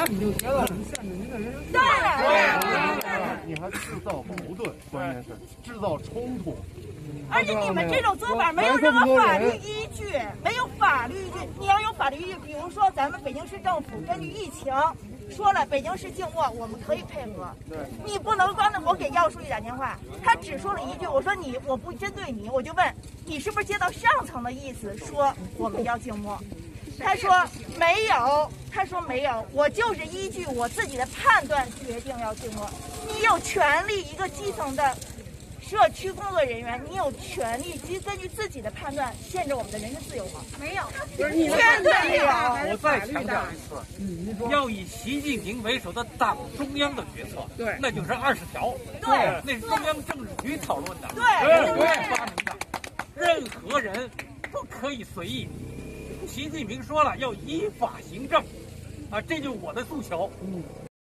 你就觉得很限制您的人生。 对， 你还制造矛盾，关键是制造冲突。 而且你们这种做法没有任何法律依据，没有法律依据。你要有法律依据，比如说咱们北京市政府根据疫情说了北京市静默，我们可以配合。 对， 你不能光我给姚书记打电话，他只说了一句，我说我不针对你，我就问你是不是接到上层的意思说我们要静默。他说没有，我就是依据我自己的判断决定要静默。你有权利，一个基层的社区工作人员，你有权利根据自己的判断限制我们的人身自由吗？没有，绝对没有。 我再强调一次，要以习近平为首的党中央的决策， 对， 那就是20条， 对， 那是中央政治局讨论的， 对， 国家发明的，任何人不可以随意。习近平说了，要依法行政，啊，这就是我的诉求。